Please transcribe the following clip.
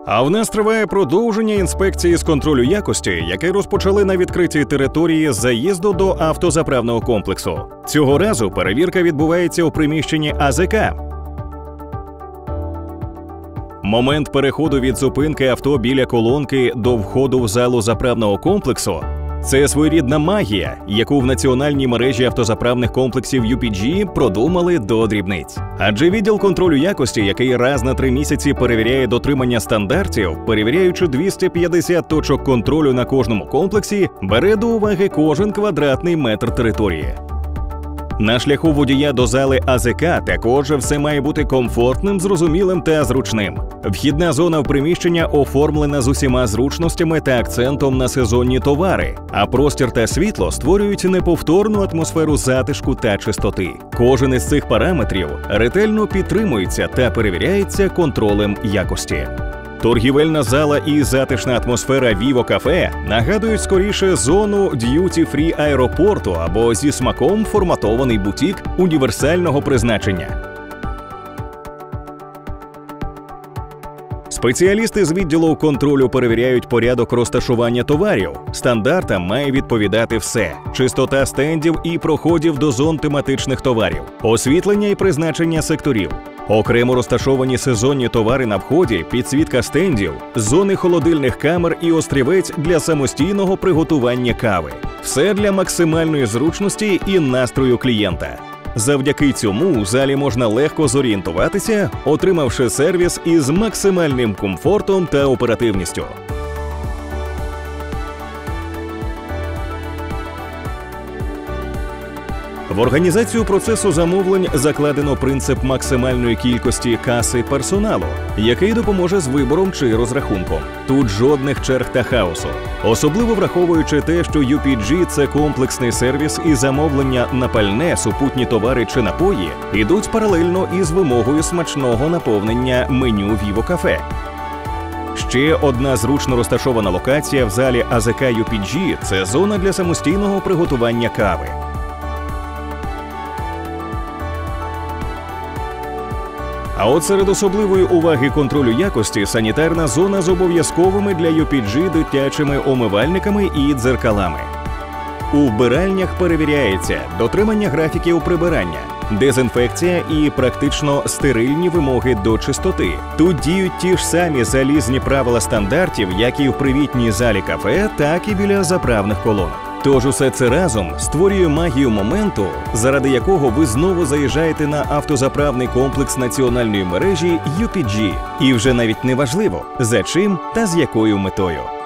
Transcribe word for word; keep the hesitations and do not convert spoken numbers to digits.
А в нас триває продовження інспекції з контролю якості, яке розпочали на відкритій території заїзду до автозаправного комплексу. Цього разу перевірка відбувається у приміщенні А З К. Момент переходу від зупинки авто біля колонки до входу в залу заправного комплексу – це своєрідна магія, яку в національній мережі автозаправних комплексів Ю Пі Джі продумали до дрібниць. Адже відділ контролю якості, який раз на три місяці перевіряє дотримання стандартів, перевіряючи двісті п'ятдесят точок контролю на кожному комплексі, бере до уваги кожен квадратний метр території. На шляху водія до зали А З К також все має бути комфортним, зрозумілим та зручним. Вхідна зона в приміщення оформлена з усіма зручностями та акцентом на сезонні товари, а простір та світло створюють неповторну атмосферу затишку та чистоти. Кожен із цих параметрів ретельно підтримується та перевіряється контролем якості. Торгівельна зала і затишна атмосфера Віво Кафе нагадують скоріше зону д'юті-фрі аеропорту або зі смаком форматований бутік універсального призначення. Спеціалісти з відділу контролю перевіряють порядок розташування товарів. Стандартам має відповідати все – чистота стендів і проходів до зон тематичних товарів, освітлення і призначення секторів, окремо розташовані сезонні товари на вході, підсвітка стендів, зони холодильних камер і острівець для самостійного приготування кави. Все для максимальної зручності і настрою клієнта. Завдяки цьому у залі можна легко зорієнтуватися, отримавши сервіс із максимальним комфортом та оперативністю. В організацію процесу замовлень закладено принцип максимальної кількості каси персоналу, який допоможе з вибором чи розрахунком. Тут жодних черг та хаосу. Особливо враховуючи те, що Ю Пі Джі – це комплексний сервіс і замовлення на пальне, супутні товари чи напої ідуть паралельно із вимогою смачного наповнення меню Віво Кафе. Ще одна зручно розташована локація в залі А З К Ю Пі Джі – це зона для самостійного приготування кави. А от серед особливої уваги контролю якості – санітарна зона з обов'язковими для Ю Пі Джі дитячими омивальниками і дзеркалами. У вбиральнях перевіряється дотримання графіків прибирання, дезінфекція і практично стерильні вимоги до чистоти. Тут діють ті ж самі залізні правила стандартів, як і в привітній залі кафе, так і біля заправних колонок. Тож усе це разом створює магію моменту, заради якого ви знову заїжджаєте на автозаправний комплекс національної мережі Ю Пі Джі. І вже навіть не важливо, за чим та з якою метою.